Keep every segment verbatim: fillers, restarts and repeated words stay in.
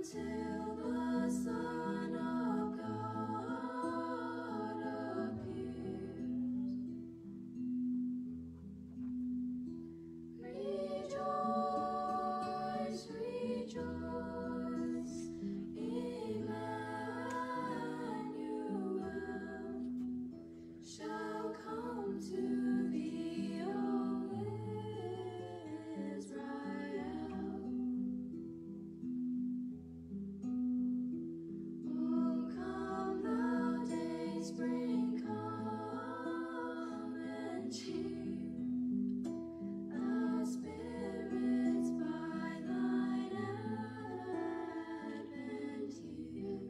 until the Son of God appears. Rejoice, rejoice, Emmanuel shall come to thee, O Israel. Oh, come, thou dayspring, come and cheer our spirits by thine advent here.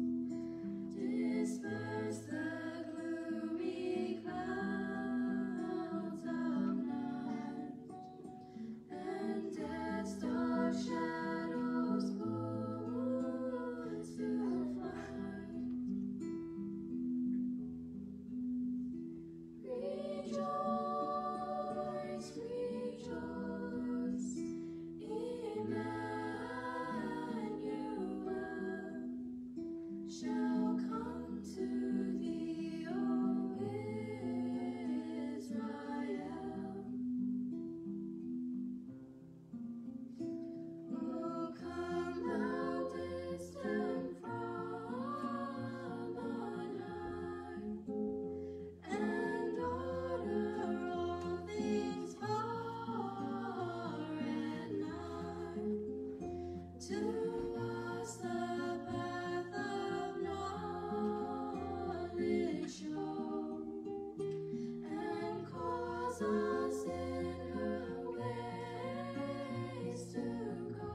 Disperse the gloomy clouds of night, and death's dark shadows put to flight. Rejoice, rejoice, Emmanuel shall come to thee, O Israel. Oh, come, thou distant from on high, and order all things far and nigh. To us the path of knowledge show, and cause us in her ways to go.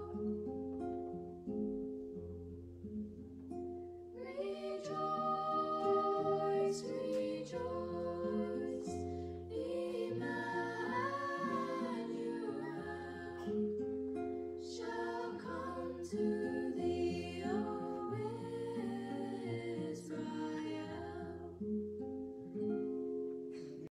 Rejoice, rejoice, Emmanuel shall come to